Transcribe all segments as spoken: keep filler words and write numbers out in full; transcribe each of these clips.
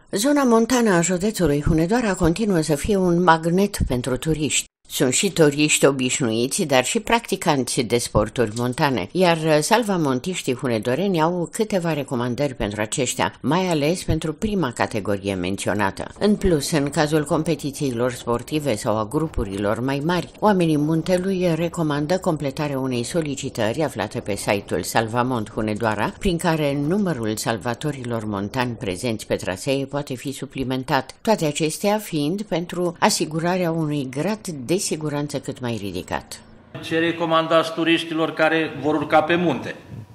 Zona montană a județului Hunedoara continuă să fie un magnet pentru turiști. Sunt și turiști obișnuiți, dar și practicanți de sporturi montane, iar salvamontiștii hunedoreni au câteva recomandări pentru aceștia, mai ales pentru prima categorie menționată. În plus, în cazul competițiilor sportive sau a grupurilor mai mari, oamenii muntelui recomandă completarea unei solicitări aflate pe site-ul Salvamont Hunedoara, prin care numărul salvatorilor montani prezenți pe trasee poate fi suplimentat, toate acestea fiind pentru asigurarea unui grad de siguranță cât mai ridicat. Ce recomandați turiștilor care vor urca pe munte?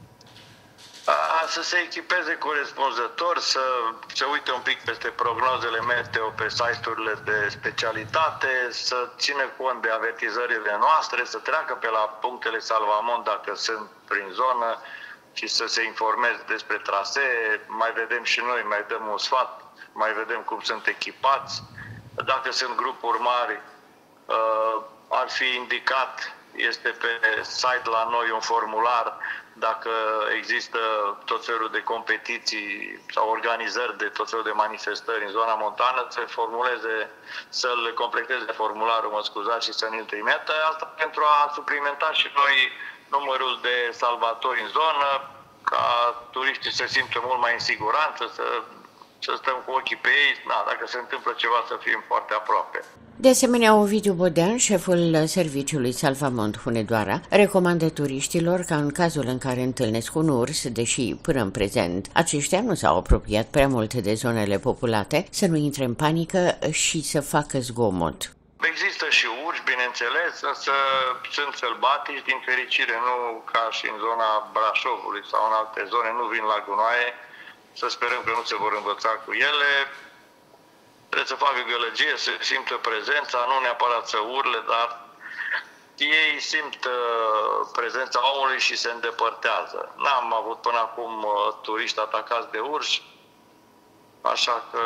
A, să se echipeze corespunzător, să se uite un pic peste prognozele meteo pe site-urile de specialitate, să țină cont de avertizările noastre, să treacă pe la punctele Salvamont dacă sunt prin zonă și să se informeze despre trasee. Mai vedem și noi, mai dăm un sfat, mai vedem cum sunt echipați. Dacă sunt grupuri mari, Uh, ar fi indicat, este pe site la noi un formular, dacă există tot felul de competiții sau organizări de tot felul de manifestări în zona montană, să formuleze, să-l completeze formularul, mă scuzați, și să ne-l trimită. Asta pentru a suplimenta și noi numărul de salvatori în zonă, ca turiștii să simtă mult mai în siguranță, să, să stăm cu ochii pe ei, da, dacă se întâmplă ceva să fim foarte aproape. De asemenea, Ovidiu Bodean, șeful serviciului Salvamont Hunedoara, recomandă turiștilor ca în cazul în care întâlnesc un urs, deși până în prezent aceștia nu s-au apropiat prea mult de zonele populate, să nu intre în panică și să facă zgomot. Există și urși, bineînțeles, însă sunt sălbatici, din fericire, nu ca și în zona Brașovului sau în alte zone, nu vin la gunoaie, să sperăm că nu se vor învăța cu ele. Trebuie să facă gălăgie, să simtă prezența, nu neapărat să urle, dar ei simt uh, prezența omului și se îndepărtează. N-am avut până acum uh, turiști atacați de urși, așa că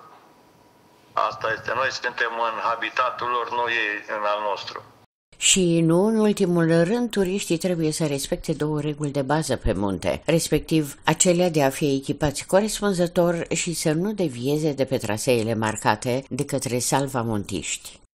asta este. Noi suntem în habitatul lor, nu ei în al nostru. Și nu în ultimul rând, turiștii trebuie să respecte două reguli de bază pe munte, respectiv acelea de a fi echipați corespunzător și să nu devieze de pe traseele marcate de către salvamontiști.